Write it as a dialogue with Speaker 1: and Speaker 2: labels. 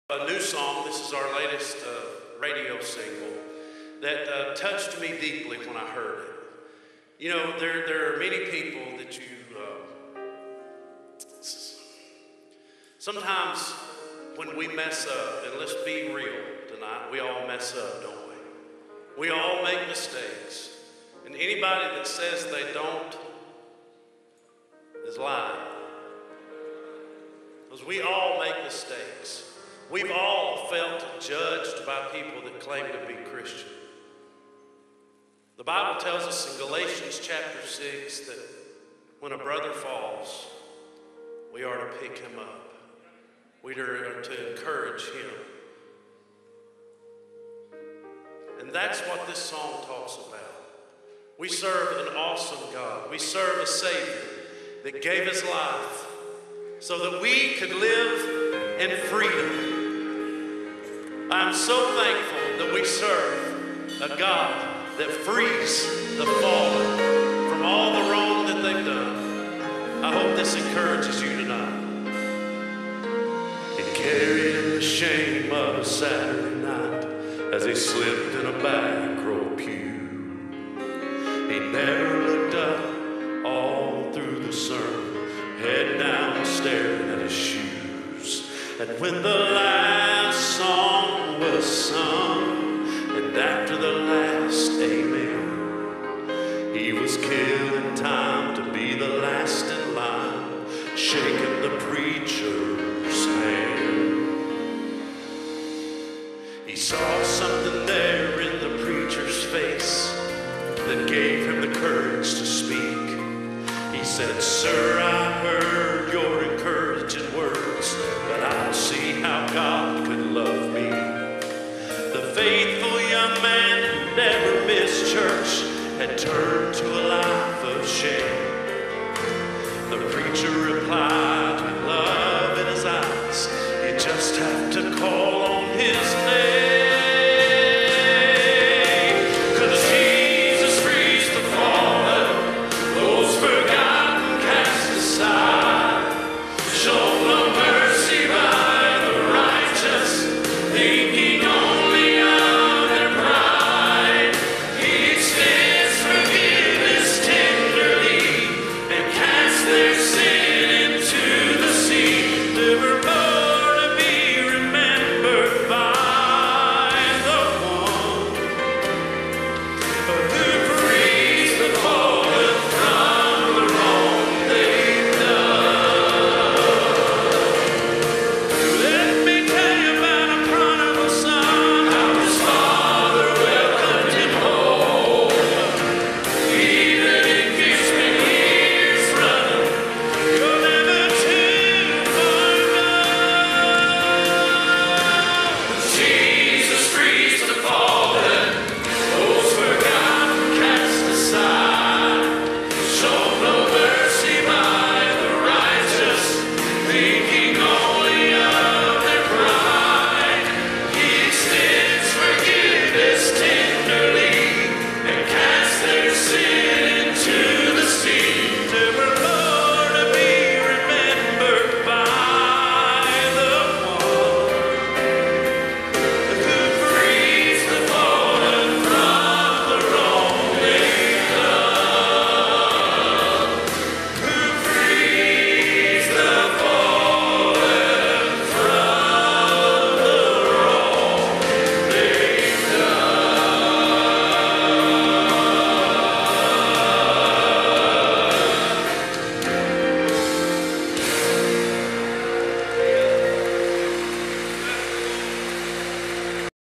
Speaker 1: A new song. This is our latest radio single that touched me deeply when I heard it. You know, there are many people that sometimes when we mess up, and let's be real tonight, we all mess up, don't we? We all make mistakes. And anybody that says they don't is lying. Because we all make mistakes. We've all felt judged by people that claim to be Christian. The Bible tells us in Galatians chapter 6 that when a brother falls, we are to pick him up. We are to encourage him. And that's what this song talks about. We serve an awesome God. We serve a Savior that gave his life so that we could live in freedom. I'm so thankful that we serve a God that frees the fallen from all the wrong that they've done. I hope this encourages you tonight. And carrying the shame of a Saturday night as he slipped in a back row pew. He never looked up all through the sermon, head down staring at his shoes. And when the